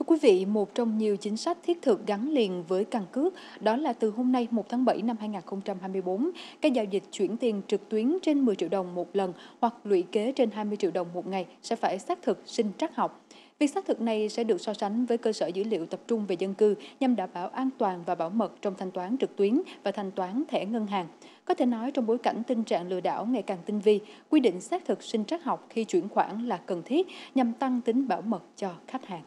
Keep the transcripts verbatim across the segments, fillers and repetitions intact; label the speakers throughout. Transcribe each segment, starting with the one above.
Speaker 1: Thưa quý vị, một trong nhiều chính sách thiết thực gắn liền với căn cước đó là từ hôm nay một tháng bảy năm hai nghìn không trăm hai mươi tư, các giao dịch chuyển tiền trực tuyến trên mười triệu đồng một lần hoặc lũy kế trên hai mươi triệu đồng một ngày sẽ phải xác thực sinh trắc học. Việc xác thực này sẽ được so sánh với cơ sở dữ liệu tập trung về dân cư nhằm đảm bảo an toàn và bảo mật trong thanh toán trực tuyến và thanh toán thẻ ngân hàng. Có thể nói trong bối cảnh tình trạng lừa đảo ngày càng tinh vi, quy định xác thực sinh trắc học khi chuyển khoản là cần thiết nhằm tăng tính bảo mật cho khách hàng.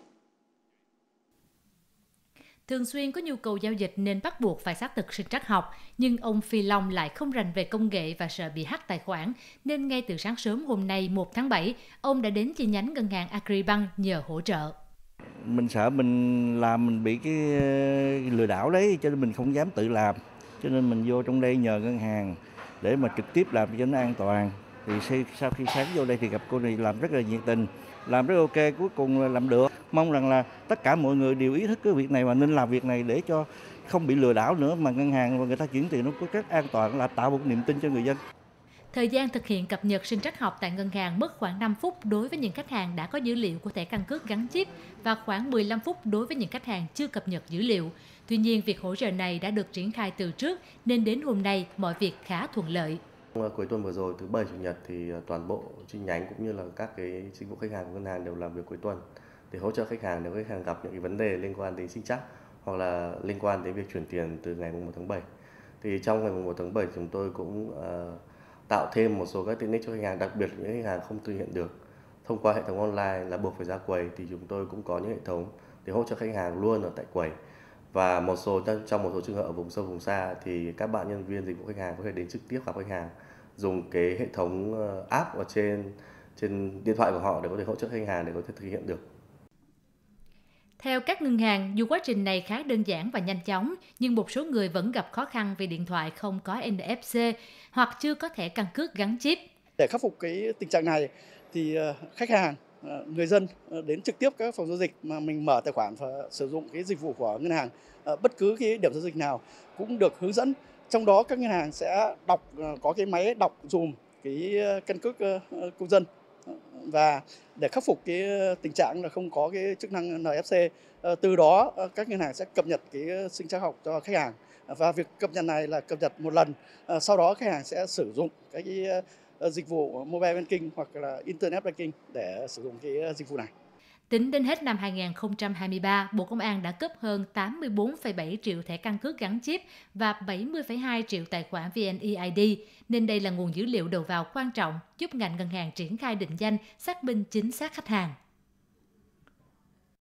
Speaker 2: Thường xuyên có nhu cầu giao dịch nên bắt buộc phải xác thực sinh trắc học, nhưng ông Phi Long lại không rành về công nghệ và sợ bị hack tài khoản, nên ngay từ sáng sớm hôm nay một tháng bảy, ông đã đến chi nhánh ngân hàng Agribank nhờ hỗ trợ.
Speaker 3: Mình sợ mình làm mình bị cái lừa đảo đấy, cho nên mình không dám tự làm, cho nên mình vô trong đây nhờ ngân hàng để mà trực tiếp làm cho nó an toàn. Thì sau khi sáng vô đây thì gặp cô này làm rất là nhiệt tình, làm rất ok, cuối cùng là làm được. Mong rằng là tất cả mọi người đều ý thức cái việc này và nên làm việc này để cho không bị lừa đảo nữa, mà ngân hàng và người ta chuyển tiền nó có rất an toàn, là tạo một niềm tin cho người dân.
Speaker 2: Thời gian thực hiện cập nhật sinh trắc học tại ngân hàng mất khoảng năm phút đối với những khách hàng đã có dữ liệu của thẻ căn cước gắn chip và khoảng mười lăm phút đối với những khách hàng chưa cập nhật dữ liệu. Tuy nhiên, việc hỗ trợ này đã được triển khai từ trước nên đến hôm nay mọi việc khá thuận lợi.
Speaker 4: Cuối tuần vừa rồi, thứ Bảy, Chủ nhật thì toàn bộ chi nhánh cũng như là các cái dịch vụ khách hàng của ngân hàng đều làm việc cuối tuần để hỗ trợ khách hàng nếu khách hàng gặp những cái vấn đề liên quan đến sinh trắc hoặc là liên quan đến việc chuyển tiền từ ngày một tháng bảy. Thì trong ngày một tháng bảy chúng tôi cũng uh, tạo thêm một số các tiện ích cho khách hàng, đặc biệt những khách hàng không thực hiện được thông qua hệ thống online là buộc phải ra quầy, thì chúng tôi cũng có những hệ thống để hỗ trợ khách hàng luôn ở tại quầy. Và một số trong một số trường hợp ở vùng sâu vùng xa thì các bạn nhân viên dịch vụ khách hàng có thể đến trực tiếp gặp khách hàng, dùng cái hệ thống app ở trên trên điện thoại của họ để có thể hỗ trợ khách hàng để có thể thực hiện được.
Speaker 2: Theo các ngân hàng, dù quá trình này khá đơn giản và nhanh chóng, nhưng một số người vẫn gặp khó khăn vì điện thoại không có en ép xê hoặc chưa có thẻ căn cước gắn chip.
Speaker 5: Để khắc phục cái tình trạng này thì khách hàng, người dân đến trực tiếp các phòng giao dịch mà mình mở tài khoản và sử dụng cái dịch vụ của ngân hàng, bất cứ cái điểm giao dịch nào cũng được hướng dẫn. Trong đó các ngân hàng sẽ đọc, có cái máy đọc dùm cái căn cước công dân, và để khắc phục cái tình trạng là không có cái chức năng en ép xê, từ đó các ngân hàng sẽ cập nhật cái sinh trắc học cho khách hàng, và việc cập nhật này là cập nhật một lần, sau đó khách hàng sẽ sử dụng cái, cái dịch vụ mobile banking hoặc là internet banking để sử dụng cái dịch vụ này.
Speaker 2: Tính đến hết năm hai nghìn không trăm hai mươi ba, Bộ Công an đã cấp hơn tám mươi tư phẩy bảy triệu thẻ căn cước gắn chip và bảy mươi phẩy hai triệu tài khoản vê en e i đê, nên đây là nguồn dữ liệu đầu vào quan trọng giúp ngành ngân hàng triển khai định danh, xác minh chính xác khách hàng.